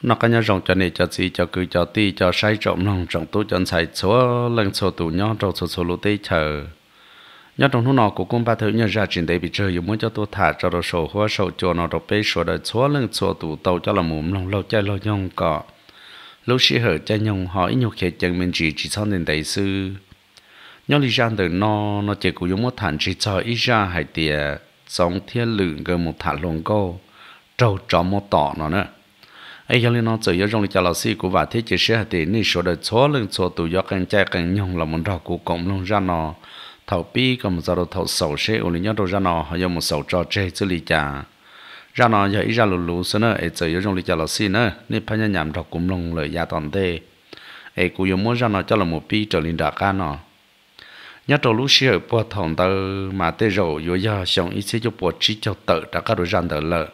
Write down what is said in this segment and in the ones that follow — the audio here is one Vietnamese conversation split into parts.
nó cái nhau rong cho này cho gì cho cứ cho ti cho sai trộm nòng trộm tôi cho sai số lần số tụ nhau trộm số lúa tây chờ nhớ trong lúc nào cũng cũng ba thứ nhớ ra chuyện đấy bị chơi dùng muốn cho tôi thả cho đồ sổ hoa sổ cho nó đồ bê sổ đời số lần số tụ tàu cho là mồm lòng lâu chơi lâu nhông cọ lúc sĩ hở chơi nhông hỏi nhiều khi chẳng mình chỉ sau nên đấy sư nhớ lý ra từ nó chỉ cũng dùng một thản chỉ cho ít ra hay tiề giống thiên lượng gần một thản lồng câu trâu chó một tỏ nó nữa ấy cho nên nó chỉ có trong lịch giáo sư của bà thế chỉ sẽ để nên số đời số lần số tụ do càng chạy càng nhông là muốn đào của cộng long ra nó thầu pi còn một giờ thầu sầu sẽ ổn định nhất đồ ra nó hay một sầu trò chơi xử lý trả ra nó giờ ít ra lù lù xưa nữa ấy chỉ có trong lịch giáo sư nữa nên phải nhảm đọc cùng long lời gia toàn thế ấy cũng dùng muốn ra nó cho là một pi trở lên đặc ca nó nhất đồ lúc xưa bỏ thòng tờ mà tê rồi vô giờ xong ít sẽ cho bỏ chỉ cho tờ đã các đồ răn tờ lợ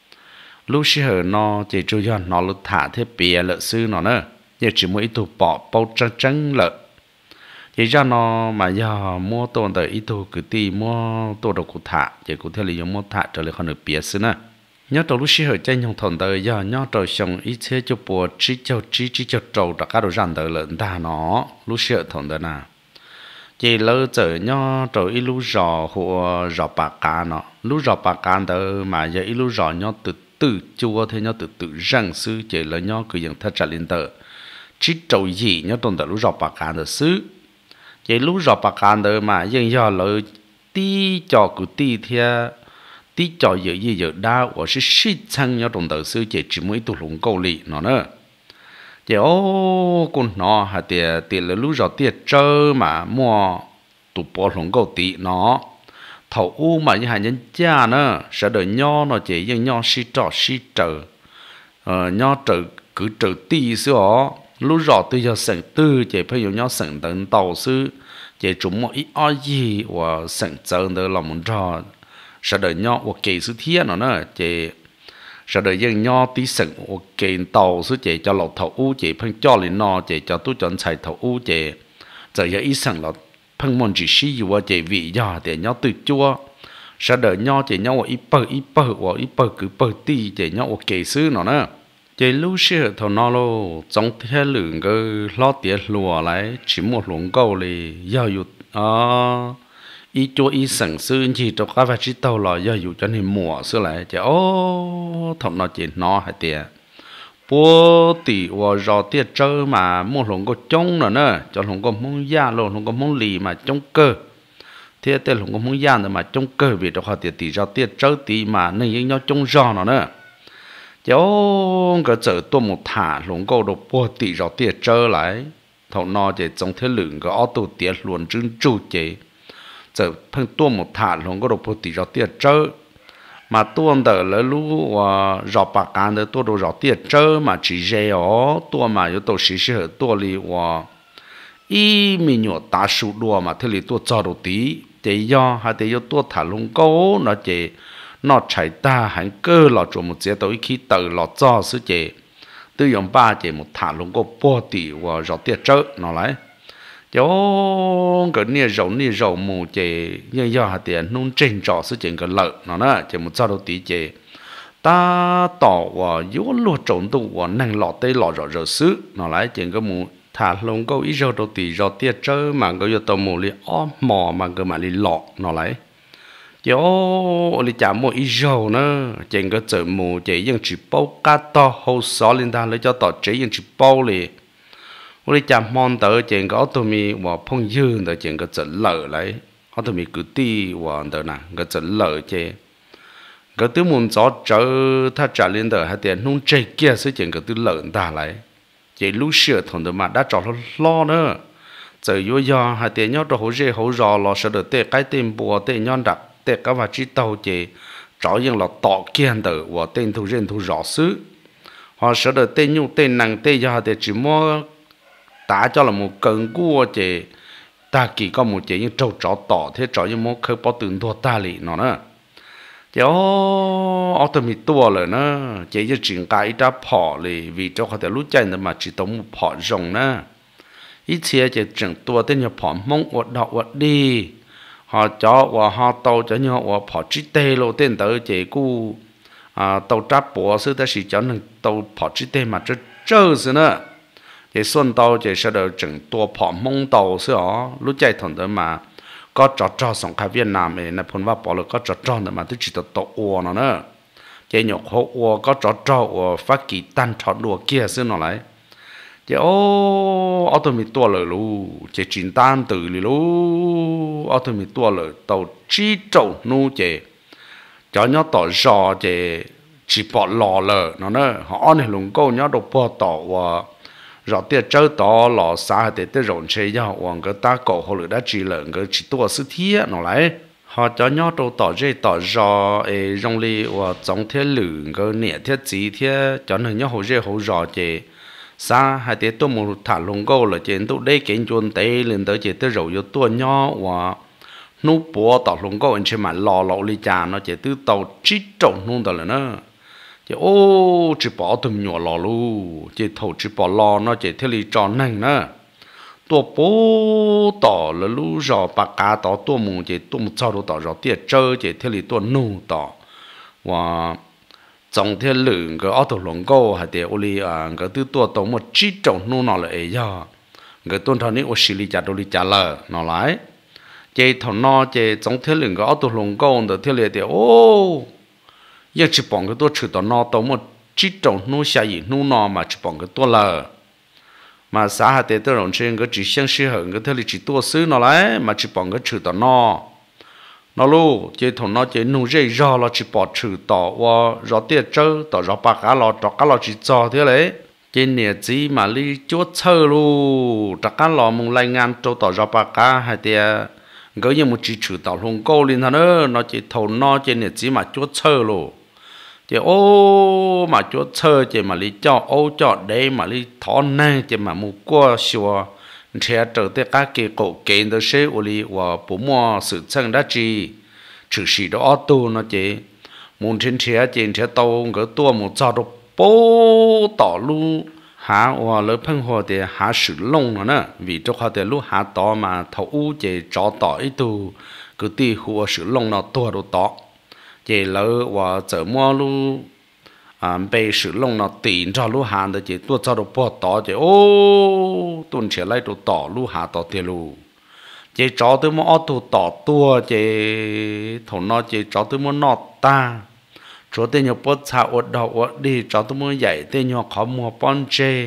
lúc xưa nó chỉ cho giờ nó lúc thả thế bìa lợ sư nó nữa giờ chỉ mỗi tụ bỏ bao trắng trắng lợ chỉ ra nó mà giờ mua tồn tại ít tụ cứ ti mua tụ đồ cụ thả chỉ cụ theo lý do mua thả trở lại còn được bìa sư nữa nhớ đồ lúc xưa trên nhung thòng tờ giờ nhớ đồ xong ít sẽ cho bỏ chỉ cho trâu đã các đồ răn tờ lợ ta nó lúc xưa thòng tờ nào chỉ lỡ giờ nhớ rồi ít lúc rò hoặc rò bạc cá nó lúc rò bạc cá đó mà giờ ít lúc rò nhớ từ chua thế nhớ từ răng sư chỉ là nhớ cứ những thắt chặt lên tờ chỉ trâu gì nhớ tồn tại lúc rò bạc cá đó sư chỉ lúc rò bạc cá đó mà giờ giờ lỡ tí cho cứ tí theo tí cho giờ đa và是实诚nhớ tồn tại sư chỉ mỗi tụ lùng câu lì nó nữa chỉ ô con nó hạt tiền là lúc rồi tiền chơi mà mua tụ bỏ lồng câu tí nó thầu u mà như hàng nhân cha nữa sẽ đợi nho nó chỉ nhưng nho xí trờ nho trờ cứ trờ tí xíu lúc rồi tôi giờ sẵn tư chỉ phải dùng nho sẵn tận tàu sư chỉ chúng một ít ai gì và sẵn chân đó là muốn cho sẽ đợi nho và kỹ sư thiên nó nữa chỉ sau đó dân nho tí sừng ok tàu số chế cho lộc thầu u chế phân cho lên nó chế cho tôi chọn xài thầu u chế giờ giờ ít sừng là phân môn chỉ xí dù chế vị giờ để nho từ chua sau đó nho chế nho ít bơ cứ bơ tí chế nho ok xứ nó nữa chế lúc xưa thầu nó lô trong thế lượng cái lo tiền lùa lại chỉ một luồng câu thì giờอยู่ít chỗ ít sẵn sư chỉ cho các vật chất tàu là do dụ cho nên mùa xưa lại chứ ô thằng nó chỉ nó hay tiệt bố tỷ và rõ tiệt chơi mà mua lồng có trống nữa cho lồng có mông da lồng có mông lì mà trống cơ thế tên lồng có mông da nữa mà trống cơ vì đó họ tiệt tỷ rõ tiệt chơi tỷ mà nên những nhau trống giò nó nữa chứ ô cái chợ tôi một thả lồng có đồ bố tỷ rõ tiệt chơi lại thằng nó chỉ trong thế lượng cái ô tô tiệt luôn trứng trụ chế giờ phân tua một thả lồng có đồ bột tỉ rõ tiệt chơi mà tua đỡ lấy lú rõ bạc can đỡ tua đồ rõ tiệt chơi mà chỉ dễ ó tua mà yếu tố xí xí ở tua li ý mình nhọ ta sụt đùa mà thế li tua cho đồ tí để do hay để do tua thả lồng câu nó chỉ nó chạy ta hành cơ lọ chỗ một chế tới khi tự lọ cho sự chế từ dùng ba chế một thả lồng câu bột tỉ rõ tiệt chơi nó lại chỗ cái nia rau mù chè như giờ hạt tiền nung trên trọ sự chuyện cái lợn nó nè chỉ một sao đầu tí chè ta tỏ và yếu lúa trộn tụ và năng lọt tây lọt rõ rõ xứ nó lại chuyện cái mù thả lông câu ít rau đầu tí rau tiệt chơi mà cái tàu mù li mò mà cái mà li lọt nó lại chỗ li chả mua ít rau nữa chuyện cái chợ mù chè nhưng chỉ bao cá to hậu xó lên ta lấy cho tỏ chế nhưng chỉ bao li我哋讲望到整个奥特米我碰见的整个整楼来，奥特米个地我的呐个整楼这，个对门早走他家里的还得弄这个是整个对楼大来，这路社同的嘛đã找了老呢，这有呀还得要到好热好热了，是的得改电波得要đặt得个话知道这，照样了导见的我电头人头热死，或是的得用得能得呀得只么。ta cho là một cơn cua chế ta chỉ có một chế những trâu chó tỏ thế chó những món khơi bao từng thua ta lì nó nữa chế ô tô mi tua rồi nữa chế cho chuyện cái đã bỏ lì vì cho họ thể lúc chân mà chỉ tống một bỏ rồng nữa ít xe chế chuyện tua tên nhà bỏ mông ọt đọ ọt đi họ cho và họ tàu cho nhau và bỏ chỉ tê lô tên tới chế cu tàu tráp bỏ sư ta chỉ cho nên tàu bỏ chỉ tên mà chơi sư nữa thì xuân tàu thì sẽ được chừng tua bỏ mông tàu sư ó lúc chạy thằng đó mà có trò sòng khai Việt Nam ấy là phun vào bỏ được có trò nữa mà tôi chỉ tàu ua nó nữa chỉ nhục hộ ua có trò ua phát kỳ tan trò đùa kia sư nó lại chỉ ô tôi mi tua lời lu chỉ chín tan từ lu tôi mi tua lời tàu chỉ trâu nu chỉ cho nhớ tỏ rõ chỉ bỏ lò lờ nó nữa họ này lùng câu nhớ đồ bỏ tỏ và rõ tiệt chơi tỏ lò xa để tới rộn chơi cho họ người ta cổ họ lửa đã chỉ lợn người chỉ tua sự thiết nó lại họ cho nhớ đồ tỏ dây tỏ rõ trong li và trong thiết lử người nhẹ thiết gì thiết cho nên nhớ họ dây họ rõ chỉ xa hay để tôi một thả lùng câu là chỉ tôi đây kiến chuẩn tế lên tới chỉ tới rồi yo tua nhớ và nụ bùa tàu lông câu anh xem mà lò lì chả nó chỉ từ tàu chỉ trồng nung tàu là nó chỉ ô chỉ bỏ tụm nhỏ lò lu chỉ thầu chỉ bỏ lò nó chỉ theo lì tròn này nữa tua bố tàu là lu rò bạc cá tàu tua mù chỉ tua một sau đó tàu rò tiệt chơi chỉ theo lì tua nụ tàu và trong theo lượng cái ô tô lông câu hay để ô lì cái từ tua tàu một chỉ trồng nung nó là ấy giờ cái tuần thọ này ô xì lì chả lờ nó lại chế thằng nó chế trong thế lượng cái auto lồng câu được thế liền thì ô giờ chỉ bằng cái tôi chửi tao nó tao một chỉ trồng nu xả gì nu nó mà chỉ bằng cái tôi là mà xã hội để tôi làm chuyện cái chỉ xem sự hưởng cái thế liền chỉ tôi xứ nó lại mà chỉ bằng cái chửi tao nó luôn chế thằng nó chế nu dây do là chỉ bỏ chửi tao và rõ tiệt chơi tao rõ bạc cá lò chỉ cho thế đấy trên nhà gì mà đi chốt chơi luôn cá lò mùng lai ngang cho tao rõ bạc cá hay tiệt cái gì một chỉ chữ tàu lông câu lên thằng nó chỉ thầu nó trên này chỉ mà chốt chơi luôn chỉ ô mà chốt chơi chỉ mà đi cho ô cho đây mà đi thọ này chỉ mà mua qua xua sẽ trở tới các cái cổ kiện đó sẽ ô li và bố mua sự chân đã chi trừ sĩ đó auto nó chỉ muốn trên xe tàu cái tua một giờ đó bố tỏ luôn hạ và lỡ phân hoa thì hạ sử lông nữa vì cho họ thì lúc hạ tỏ mà thấu chỉ cho tỏ ít tu cứ ti hoa sử lông nó tua đồ tỏ chỉ lỡ và giờ mua lu被sử lông nó tiền cho lu hạ thì chỉ tua cho đồ bỏ tỏ chỉ ô tuần trở lại đồ tỏ lu hạ tỏ tiền lu chỉ cho tôi mua auto tỏ tua chỉ thầu nó chỉ cho tôi mua nọ ta chỗ tên nhau bớt xa ở đầu ở đi cho tôi mới dạy tên nhau khó mua bon chê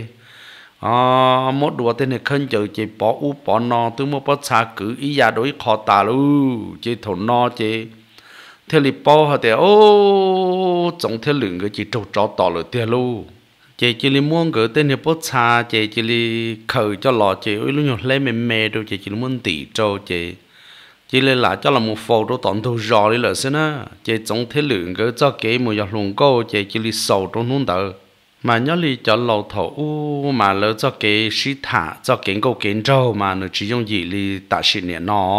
một đùa tên này khơi chờ chỉ bỏ u bỏ no tôi mới bớt xa cứ ý ra đối khó tà luôn chỉ thầu no chỉ theo lịch bao họ thì ô trong theo lượng cái chỉ trâu chó tỏ rồi tiền luôn chỉ li muốn cái tên này bớt xa chỉ li khởi cho lọ chỉ ôi lúc nhỏ lấy mềm đâu chỉ muốn tỉ trâu chỉ lên lại cho là một phô đó tận thu rõ đi là xem á chỉ trong thế lượng cái cho cái một giọt lùng câu chỉ li sầu trong nón tờ mà nhớ li cho lầu thổ mà lỡ cho cái sĩ thả cho cái câu kiến trâu mà nó chỉ dùng gì li ta xin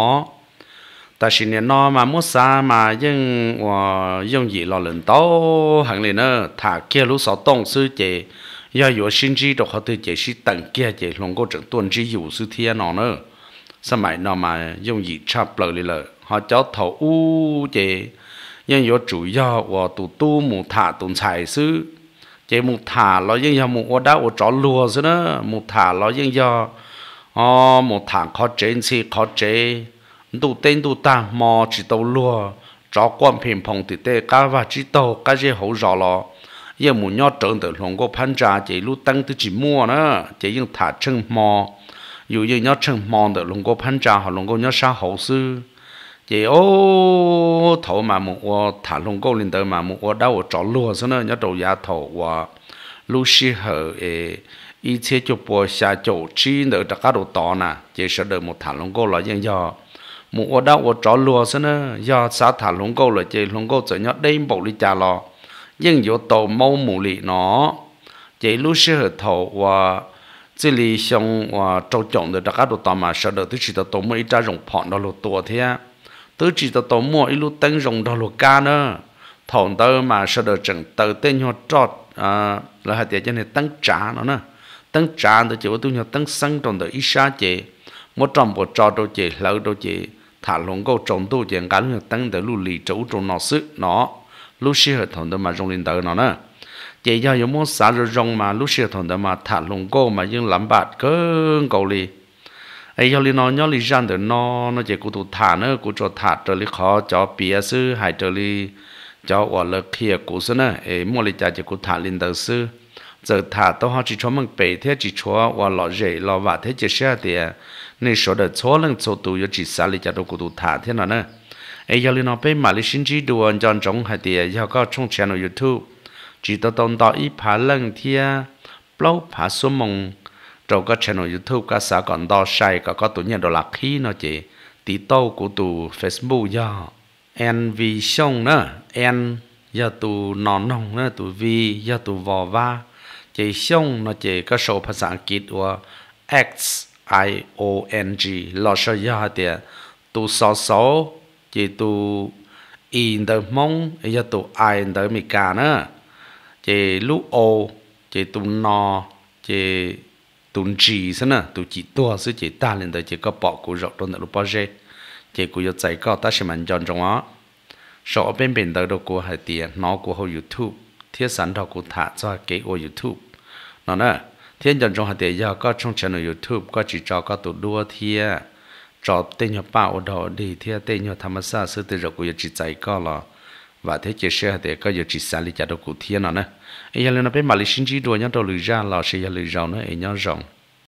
nó mà muốn xa mà nhưng dùng gì lo lần tao hàng này nữa thả kia lúc sáu tông sư chỉ do有心机的话对这是等kia chỉ lùng câu整tuần chỉ有sư thiên nó nữa sao mày nó mà dùng gì chắp lời lời họ cho thầu chế nhưng có chủ yếu và tu một thả tồn tại sư chế một thả nó nhưng do một ở đó ở chỗ lúa chứ đó một thả nó nhưng do một thả khó chế thì khó chế tu tên tu ta mò chỉ tàu lúa cho quan phiền phong thì tê cá và chỉ tàu cá gì hậu rõ lo nhưng một nhót trơn từ lòng có phán trả chế lúc tăng từ chỉ mua nữa chế nhưng thả chân mò dù như nhớ chân mòn được luôn có phán trả họ luôn có nhớ sao hậu sư chỉ ô thầu mà một thả luôn có lên tới mà một đâu ở chỗ lúa xong rồi nhớ đầu giá thầu và lúc xí hở ý chế cho bò xa chỗ chi nữa tất cả đồ to nè chỉ sợ được một thả luôn có là như do một đâu ở chỗ lúa xong rồi do xã thả luôn có là chỉ luôn có chỉ nhớ đêm bộ đi trả lo nhưng有tàu mau mù lì nó chỉ lúc xí hở thầu và这里像我周讲的，大家都打嘛，晓得都知道多么一只用胖到路多天，都知道多么一路灯用到路干呢，同到嘛晓得整到灯要照然后还得叫你灯炸了呢，灯炸的就都要灯生中的一下节，我装不照到节，老到节，他能够中到节，俺们灯的路里走中老师喏， lúc xưa thằng đó mà rong lên tới nó nè chỉ do những món xả rồi rong mà lúc xưa thằng đó mà thả lồng cô mà nhưng làm bạt cơ cầu li ấy giờ li nó nhớ li răn được nó chỉ cụ tụ thả nữa cụ cho thả trở li khó cho bia sư hay trở li cho ở lực kia cụ sư nữa ấy mua li cha chỉ cụ thả lên đầu sư giờ thả tao họ chỉ cho mình bể thế chỉ cho ở lọ rễ lọ vạt thế chỉ xe thì nên số đợt số lần số tụ chỉ xả li cha đâu cụ tụ thả thế nào nữa ấy giờ li nó bên mà li xin chỉ đùa chọn trong hay thì giờ có trong channel YouTube chỉ tao tông tao ít phá lần thì bao phá số mông rồi có channel YouTube có xã còn đo sai có tụ nhận đồ lạc khí nó chỉ tí tàu của tụ Facebook do NV sông nữa N do tụ nón nông nữa tụ V do tụ vò va chỉ sông nó chỉ có sốภาษาอังกฤษว่า XIONG lo sao do thì tụ số chỉ tụ in the mong do tụ I in the America nữa chỉ lúc O chỉ tụ no chỉ tụi chỉ thế nào tụi chỉ tua sự chỉ ta lên tới chỉ có bỏ của rộng trong lúc bao giờ chỉ của giờ chạy có ta sẽ mình chọn trong đó số bên bên tới đâu của hai tiền nó của hồ YouTube thiết sản đó của thả cho cái ô YouTube nó nè thiên chọn trong hai tiền giờ có trong channel YouTube có chỉ cho có tụi đua thiên cho tên nhau bảo đó đi thiên tên nhau tham gia sự tự rồi của giờ chỉ chạy có là và thế chỉ share thì có giờ chỉ sản lý trả đâu của thiên nó nè ấy giờ lên nó bên mà lý sinh chỉ đua nhau đâu lười ra là sẽ giờ lười rau nữa ấy nhau rộng